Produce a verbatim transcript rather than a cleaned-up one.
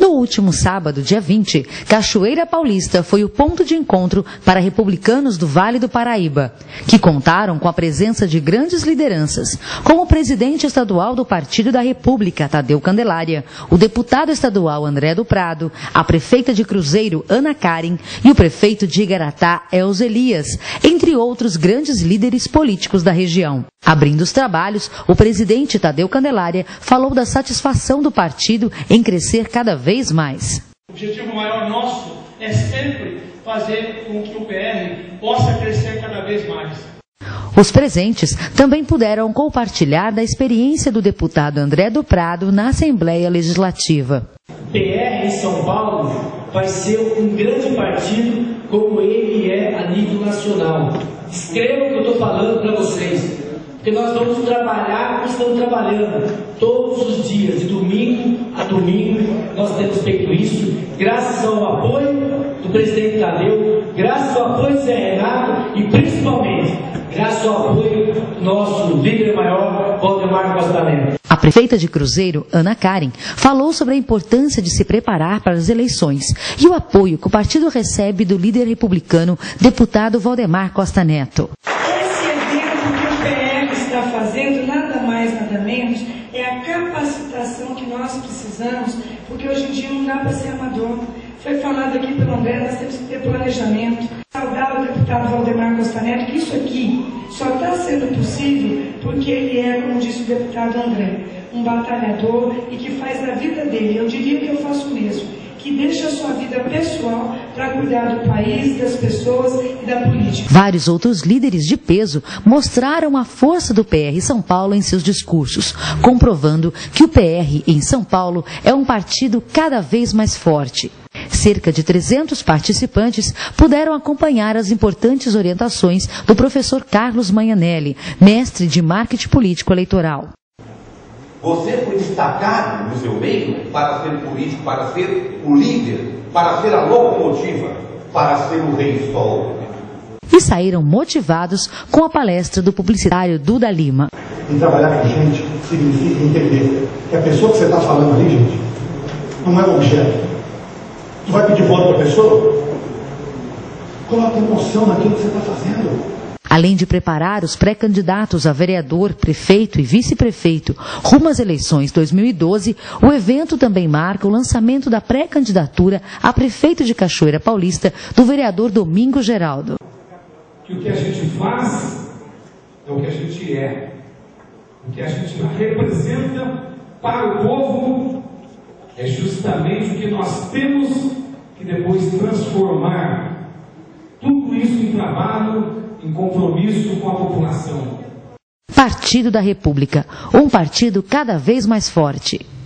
No último sábado, dia vinte, Cachoeira Paulista foi o ponto de encontro para republicanos do Vale do Paraíba, que contaram com a presença de grandes lideranças, como o presidente estadual do Partido da República, Tadeu Candelária, o deputado estadual André do Prado, a prefeita de Cruzeiro, Ana Karen, e o prefeito de Igaratá, Elza Elias, entre outros grandes líderes políticos da região. Abrindo os trabalhos, o presidente Tadeu Candelária falou da satisfação do partido em crescer cada vez mais. O objetivo maior nosso é sempre fazer com que o P R possa crescer cada vez mais. Os presentes também puderam compartilhar da experiência do deputado André do Prado na Assembleia Legislativa. P R em São Paulo vai ser um grande partido como ele é a nível nacional. Escreva o que eu estou falando para vocês. Porque nós vamos trabalhar, nós estamos trabalhando todos os dias, de domingo a domingo, nós temos feito isso, graças ao apoio do presidente Tadeu, graças ao apoio do Zé Renato e principalmente graças ao apoio do nosso líder maior, Valdemar Costa Neto. A prefeita de Cruzeiro, Ana Karen, falou sobre a importância de se preparar para as eleições e o apoio que o partido recebe do líder republicano, deputado Valdemar Costa Neto. Está fazendo nada mais, nada menos, é a capacitação que nós precisamos, porque hoje em dia não dá para ser amador. Foi falado aqui pelo André, nós temos que ter planejamento. Saudar o deputado Valdemar Costa Neto, que isso aqui só está sendo possível porque ele é, como disse o deputado André, um batalhador e que faz da vida dele, eu diria que eu faço o mesmo, que deixa a sua vida pessoal para cuidar do país, das pessoas e da política. Vários outros líderes de peso mostraram a força do P R São Paulo em seus discursos, comprovando que o P R em São Paulo é um partido cada vez mais forte. Cerca de trezentos participantes puderam acompanhar as importantes orientações do professor Carlos Manhanelli, mestre de marketing político eleitoral. Você foi destacado no seu meio para ser político, para ser o líder, para ser a locomotiva, para ser o rei sol. E saíram motivados com a palestra do publicitário Duda Lima. E trabalhar com gente significa entender que a pessoa que você está falando ali, gente, não é um objeto. Tu vai pedir voto para a pessoa? Coloca emoção naquilo que você está fazendo. Além de preparar os pré-candidatos a vereador, prefeito e vice-prefeito rumo às eleições dois mil e doze, o evento também marca o lançamento da pré-candidatura a prefeito de Cachoeira Paulista do vereador Domingos Geraldo. Que o que a gente faz é o que a gente é. O que a gente representa para o povo é justamente o que nós temos que depois transformar tudo isso em trabalho, em compromisso com a população. Partido da República, um partido cada vez mais forte.